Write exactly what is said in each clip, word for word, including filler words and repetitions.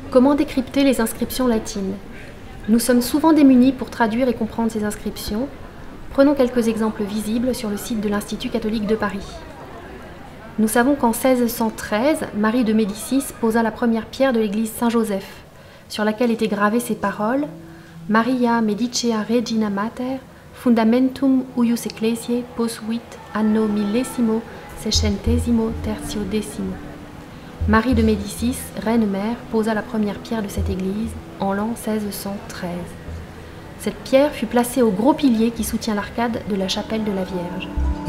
Comment décrypter les inscriptions latines? Nous sommes souvent démunis pour traduire et comprendre ces inscriptions. Prenons quelques exemples visibles sur le site de l'Institut catholique de Paris. Nous savons qu'en seize cent treize, Marie de Médicis posa la première pierre de l'église Saint-Joseph, sur laquelle étaient gravées ces paroles « Maria Medicea Regina Mater, fundamentum huius ecclesiae posuit anno millesimo sescentesimo tertio decimo ». Marie de Médicis, reine-mère, posa la première pierre de cette église en l'an seize cent treize. Cette pierre fut placée au gros pilier qui soutient l'arcade de la chapelle de la Vierge.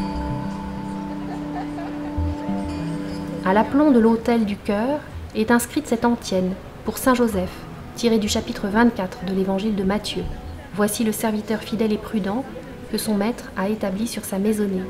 À l'aplomb de l'autel du chœur est inscrite cette antienne pour Saint Joseph, tirée du chapitre vingt-quatre de l'évangile de Matthieu. Voici le serviteur fidèle et prudent que son maître a établi sur sa maisonnée.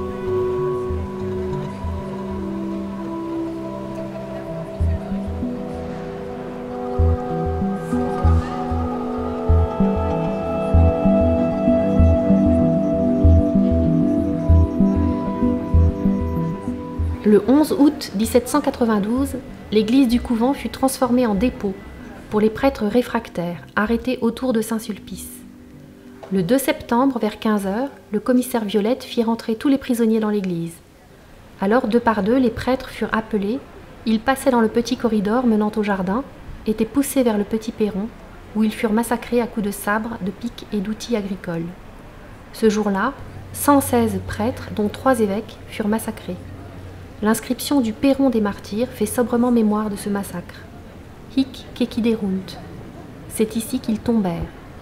Le onze août mille sept cent quatre-vingt-douze, l'église du couvent fut transformée en dépôt pour les prêtres réfractaires arrêtés autour de Saint-Sulpice. Le deux septembre, vers quinze heures, le commissaire Violette fit rentrer tous les prisonniers dans l'église. Alors, deux par deux, les prêtres furent appelés, ils passaient dans le petit corridor menant au jardin, étaient poussés vers le petit perron, où ils furent massacrés à coups de sabre, de piques et d'outils agricoles. Ce jour-là, cent seize prêtres, dont trois évêques, furent massacrés. L'inscription du perron des martyrs fait sobrement mémoire de ce massacre. Hic queciderunt. C'est ici qu'ils tombèrent.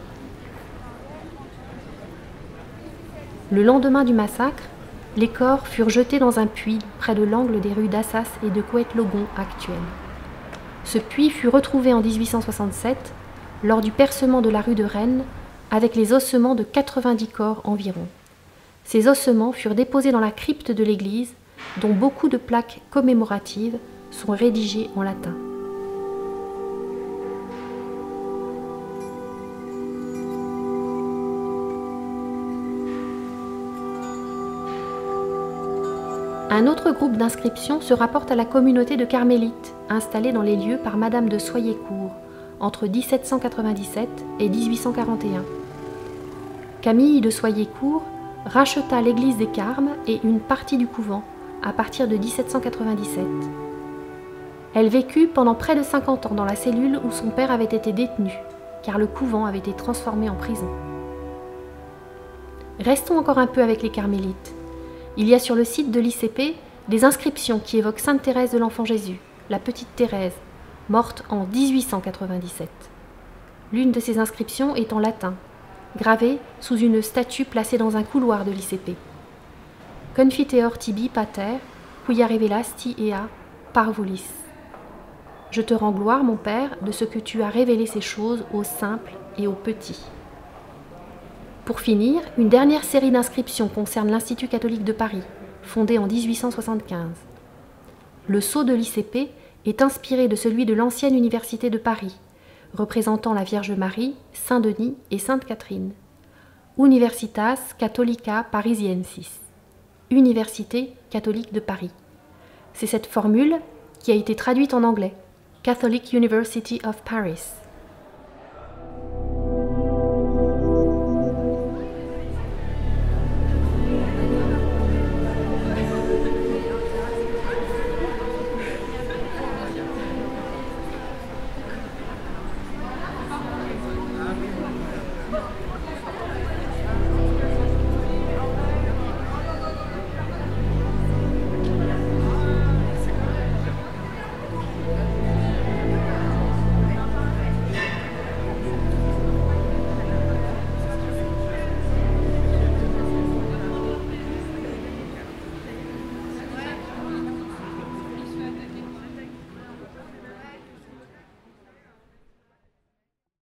Le lendemain du massacre, les corps furent jetés dans un puits près de l'angle des rues d'Assas et de Coët-Logon actuelles. Ce puits fut retrouvé en dix-huit cent soixante-sept lors du percement de la rue de Rennes avec les ossements de quatre-vingt-dix corps environ. Ces ossements furent déposés dans la crypte de l'église dont beaucoup de plaques commémoratives sont rédigées en latin. Un autre groupe d'inscriptions se rapporte à la communauté de carmélites installée dans les lieux par Madame de Soyecourt entre mille sept cent quatre-vingt-dix-sept et mille huit cent quarante et un. Camille de Soyecourt racheta l'église des Carmes et une partie du couvent à partir de mille sept cent quatre-vingt-dix-sept. Elle vécut pendant près de cinquante ans dans la cellule où son père avait été détenu, car le couvent avait été transformé en prison. Restons encore un peu avec les carmélites. Il y a sur le site de l'I C P des inscriptions qui évoquent Sainte Thérèse de l'Enfant Jésus, la petite Thérèse, morte en mille huit cent quatre-vingt-dix-sept. L'une de ces inscriptions est en latin, gravée sous une statue placée dans un couloir de l'I C P. Confiteor tibi pater, quia revelasti ea parvulis. Je te rends gloire, mon Père, de ce que tu as révélé ces choses aux simples et aux petits. Pour finir, une dernière série d'inscriptions concerne l'Institut catholique de Paris, fondé en mille huit cent soixante-quinze. Le sceau de l'I C P est inspiré de celui de l'ancienne université de Paris, représentant la Vierge Marie, Saint-Denis et Sainte-Catherine. Universitas Catholica Parisiensis. Université catholique de Paris. C'est cette formule qui a été traduite en anglais, Catholic University of Paris.